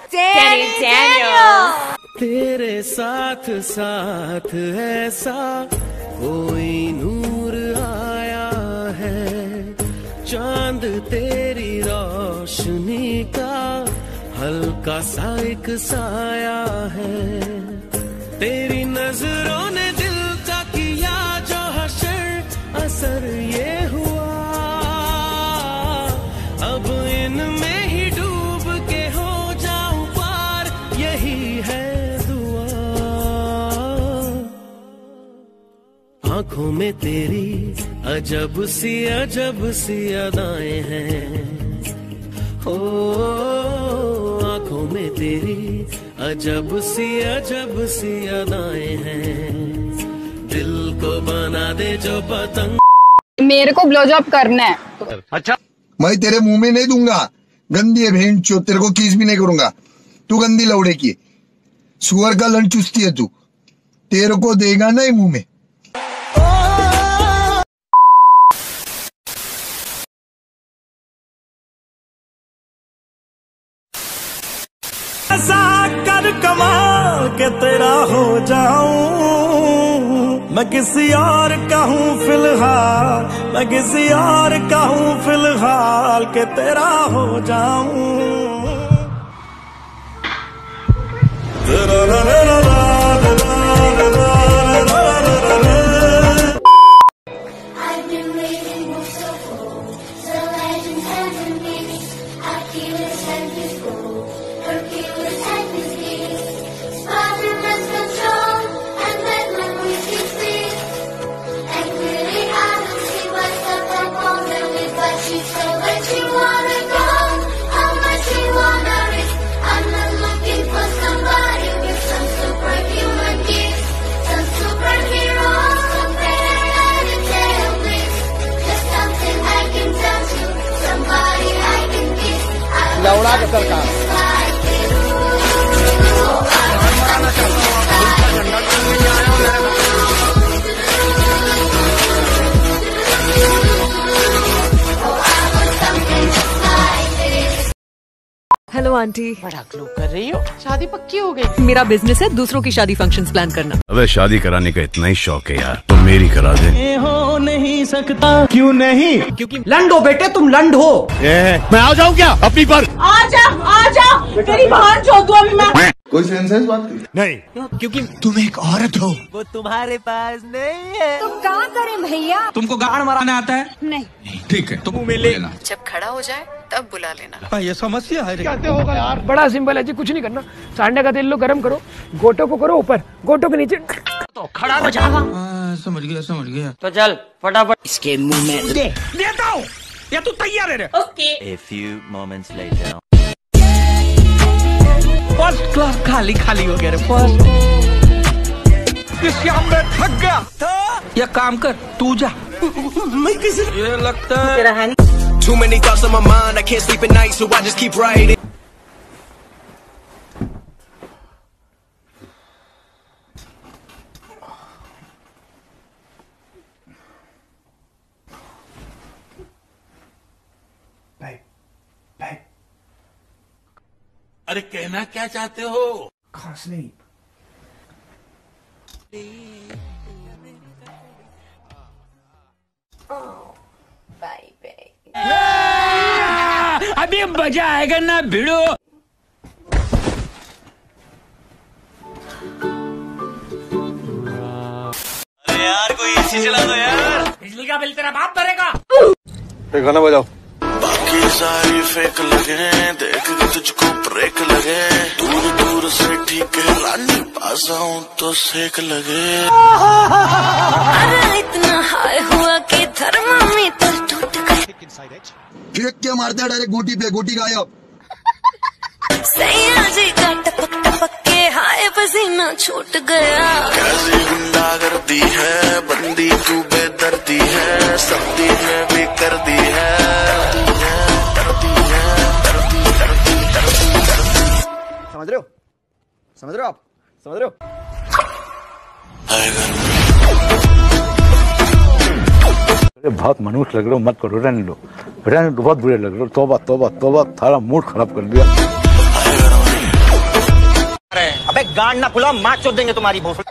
तेरे साथ साथ ऐसा कोई नूर आया है, चांद तेरी रोशनी का हल्का सा एक साया है। तेरी नजरों ने दिल का किया जो हशर, असर ये हुआ अब इनमें ही डूब के हो जाऊं पार, यही है दुआ। आंखों में तेरी अजब सी अदाएं हैं, ओ आंखों में तेरी अजब सी अदाएं हैं, दिल को बना दे जो पतंग। मेरे को ब्लो जॉब करना है। अच्छा, मैं तेरे मुंह में नहीं दूंगा, गंदी है भेंट चो, तेरे को किस भी नहीं करूंगा। तू गंदी लौड़े की सुअर का लन चुस्ती है तू, तेरे को देगा नहीं मुंह में। ऐसा कर कमाल के तेरा हो जाऊं, मैं किसी और का हूँ फिलहाल, मैं किसी और का हूँ फिलहाल के तेरा हो जाऊं। लौड़ा के सरकार हेलो आंटी। बड़ा ग्लो कर रही हो, शादी पक्की हो गई? मेरा बिजनेस है दूसरों की शादी फंक्शंस प्लान करना। अबे शादी कराने का इतना ही शौक है यार, तो मेरी करा दे। हो नहीं सकता, क्यों नहीं? क्योंकि लंड हो बेटे, तुम लंड हो। मैं आ जाऊं क्या अपनी पर? आजा तेरी बहन चो दूं अभी मैं। कोई सेंस बात नहीं, क्योंकि तुम एक औरत हो, वो तुम्हारे पास नहीं है। तो क्या करें भैया? तुमको गाड़ मराना आता है? नहीं। ठीक है, तुम मुंह में ले। जब खड़ा हो जाए तब बुला लेना। ये समस्या है। कैसे होगा यार? बड़ा सिंपल है जी, कुछ नहीं करना। सांडे का तेल लो, गरम करो, गोटो को करो ऊपर, गोटो के नीचे तो खड़ा हो जाएगा। समझ गया। तो चल फटाफट इसके मुंह में देता हूँ, या तू तैयार है? Okay. A few moments later. First class खाली हो गया रे। फर्स्ट इस काम में थक गया था। या काम कर, तू जा। मैं किसी ये लगता है तेरा है। Too many thoughts on my mind, I can't sleep at night, so I just keep writing. अरे कहना क्या चाहते हो? खास नहीं। अभी मजा आएगा ना भिड़ो। अरे यार कोई एसी चला दो यार। बिजली का बिल तेरा बाप भरेगा। गाना बजाओ। बाकी सारी फेक लगे, देख के तुझको ब्रेक लगे, दूर से ठीक है रानी, पास आऊं तो सेक लगे। अरे इतना हाय हुआ कि थर्मामीटर टूट गया। फेंक के मारता है डायरेक्ट गोटी पे, गोटी गायब। सैया जी का टपक के हाय पसीना छूट गया। कैसी गुंडागर्दी है, बंदी तू बेदर्दी है, सर्दी में भी कर दी है। समझ रहे हो आप? समझ रहे हो? अरे बहुत मनुष्य लग रहे हो, मत करो, रहने दो, बहुत बुरे लग रहे हो। तौबा, थारा मूड खराब कर दिया। अबे गांड ना फुला, माँ चोद देंगे तुम्हारी भोसड़ी।